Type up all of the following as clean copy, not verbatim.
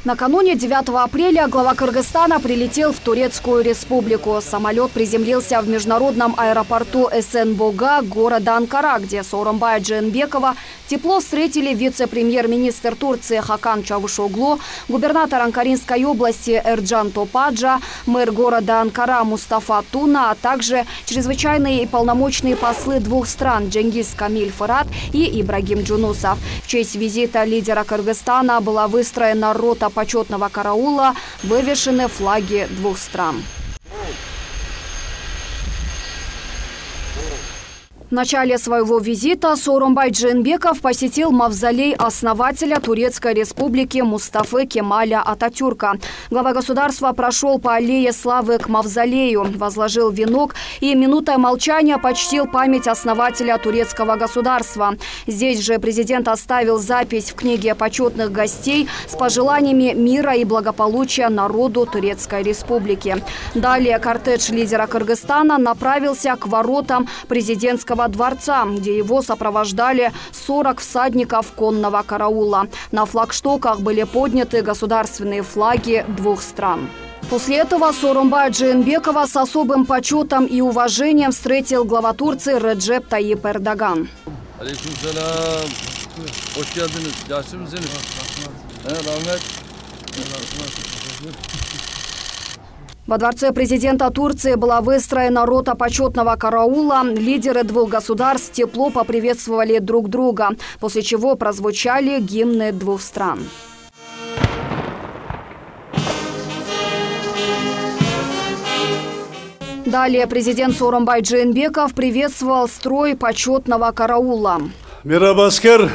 Накануне 9 апреля глава Кыргызстана прилетел в Турецкую республику. Самолет приземлился в международном аэропорту Эсенбога города Анкара, где Сооронбая Жээнбекова тепло встретили вице-премьер-министр Турции Хакан Чавушоглу, губернатор Анкаринской области Эрджан Топаджа, мэр города Анкара Мустафа Туна, а также чрезвычайные и полномочные послы двух стран Дженгиз Камиль Фырат и Ибрагим Джунусов. В честь визита лидера Кыргызстана была выстроена рота почетного караула, вывешены флаги двух стран. В начале своего визита Сооронбай Жээнбеков посетил мавзолей основателя Турецкой республики Мустафы Кемаля Ататюрка. Глава государства прошел по аллее славы к мавзолею, возложил венок и минутой молчания почтил память основателя турецкого государства. Здесь же президент оставил запись в книге почетных гостей с пожеланиями мира и благополучия народу Турецкой республики. Далее кортеж лидера Кыргызстана направился к воротам президентского дворца, где его сопровождали 40 всадников конного караула. На флагштоках были подняты государственные флаги двух стран. После этого Сооронбая Жээнбекова с особым почетом и уважением встретил глава Турции Реджеп Тайип Эрдоган. Во дворце президента Турции была выстроена рота почетного караула. Лидеры двух государств тепло поприветствовали друг друга, после чего прозвучали гимны двух стран. Далее президент Сооронбай Жээнбеков приветствовал строй почетного караула. Мирабаскер!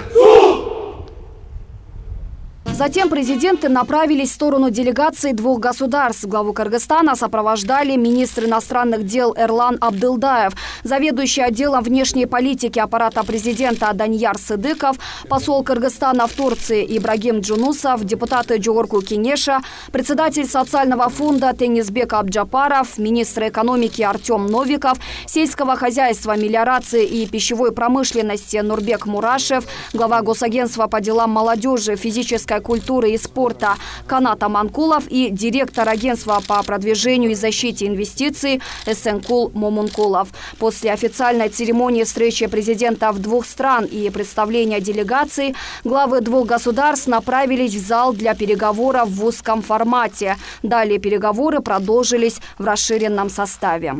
Затем президенты направились в сторону делегации двух государств. Главу Кыргызстана сопровождали министр иностранных дел Эрлан Абдылдаев, заведующий отделом внешней политики аппарата президента Данияр Сыдыков, посол Кыргызстана в Турции Ибрагим Джунусов, депутаты Джогорку Кенеша, председатель социального фонда Тенисбек Абджапаров, министр экономики Артем Новиков, сельского хозяйства, мелиорации и пищевой промышленности Нурбек Мурашев, глава Госагентства по делам молодежи, физической культуры и спорта Канат Аманкулов и директор агентства по продвижению и защите инвестиций Эсенкул Момункулов. После официальной церемонии встречи президентов двух стран и представления делегаций главы двух государств направились в зал для переговоров в узком формате. Далее переговоры продолжились в расширенном составе.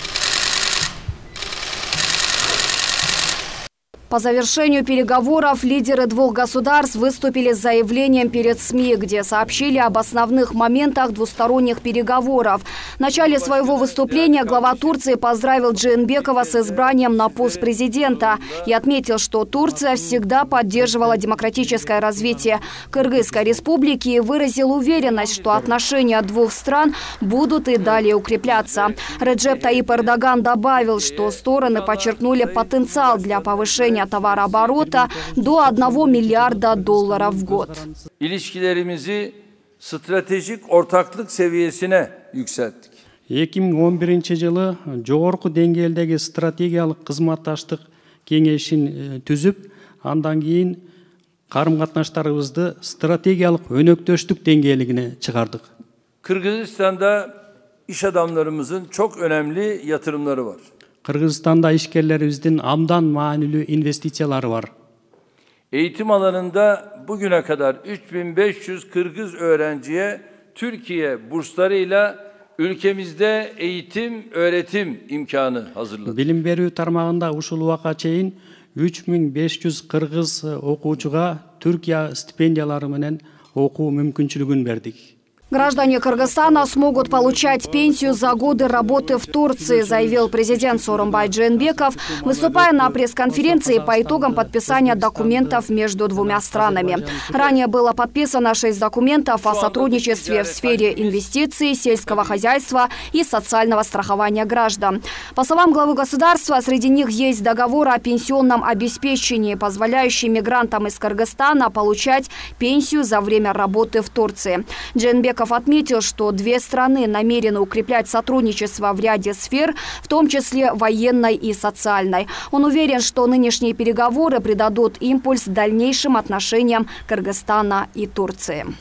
По завершению переговоров лидеры двух государств выступили с заявлением перед СМИ, где сообщили об основных моментах двусторонних переговоров. В начале своего выступления глава Турции поздравил Жээнбекова с избранием на пост президента и отметил, что Турция всегда поддерживала демократическое развитие Кыргызской республики и выразил уверенность, что отношения двух стран будут и далее укрепляться. Реджеп Тайип Эрдоган добавил, что стороны подчеркнули потенциал для повышения товарооборота до $1 миллиарда в год. İlişkilerimizi stratejik ortaklık seviyesine yükselttik. 2011 жогорку деңгээлдеги стратегиялык кызматташтык кеңешин түзүп, андан кийин карым-катнаштарыбызды стратегиялык өнөктөштүк деңгээлине чыгардык. Kırgızistan'da iş adamlarımızın çok önemli yatırımları var. Kırgızstanda işgерlerimizin amdan maanilүү investisiyaları var. Eğitim alanında bugüne kadar 3500 Kırgız öğrenciye Türkiye burslarıyla ülkemizde eğitim, öğretim imkanı hazırladı. Bilim berүү tarmagында ушул убакка чейин 3500 Kırgız окуучуга Türkiye стипендиялары менен окуу мүмкүнчүлүгүн бердик. Граждане Кыргызстана смогут получать пенсию за годы работы в Турции, заявил президент Сооронбай Жээнбеков, выступая на пресс-конференции по итогам подписания документов между двумя странами. Ранее было подписано 6 документов о сотрудничестве в сфере инвестиций, сельского хозяйства и социального страхования граждан. По словам главы государства, среди них есть договор о пенсионном обеспечении, позволяющий мигрантам из Кыргызстана получать пенсию за время работы в Турции. Жээнбеков отметил, что две страны намерены укреплять сотрудничество в ряде сфер, в том числе военной и социальной. Он уверен, что нынешние переговоры придадут импульс дальнейшим отношениям Кыргызстана и Турции.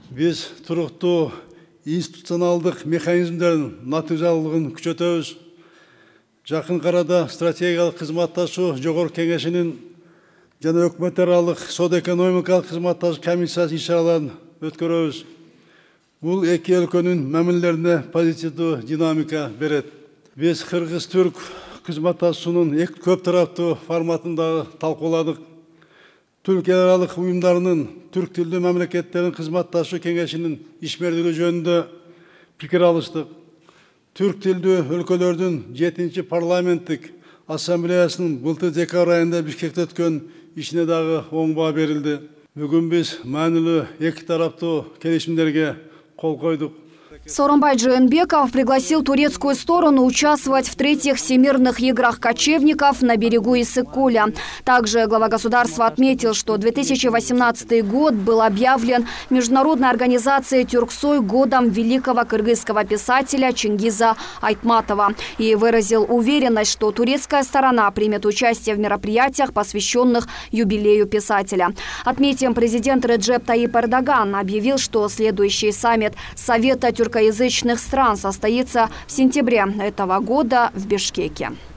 Biz туруктуу институционалдык механизмдердин натыйжалуулугун күчөтөбүз. Жакын арада стратегиялык кызматташуу жогорку кеңешинин жана өкмөт аралык соода-экономикалык кызматташуу комиссиясы иш-чараларын өткөрөбүз. Бул эки өлкөнүн мамилелерине позитивдүү динамика берет. Биз кыргыз-түрк кызматташуунун көп тараптуу форматындагы талкууладык. Түрк эл аралык уюмдарынын түрк тилдүү мамлекеттердин кызматташуу кеңешинин ишмердиги жөнүндө пикир алыштык. Түрк тилдүү өлкөлөрдүн 7-чи парламенттик ассамблеясынын былтыр декабрь айында Бишкекте өткөн ишине дагы оң баа берилди. Бүгүн биз маанилүү эки тараптуу келишимдерге кол койдук. Сооронбай Жээнбеков пригласил турецкую сторону участвовать в третьих всемирных играх кочевников на берегу Иссык-Куля. Также глава государства отметил, что 2018 год был объявлен Международной организацией Тюрксой годом великого кыргызского писателя Чингиза Айтматова и выразил уверенность, что турецкая сторона примет участие в мероприятиях, посвященных юбилею писателя. Отметим, президент Реджеп Таyyip Эрдоган объявил, что следующий саммит Совета тюркоязычных стран состоится в сентябре этого года в Бишкеке.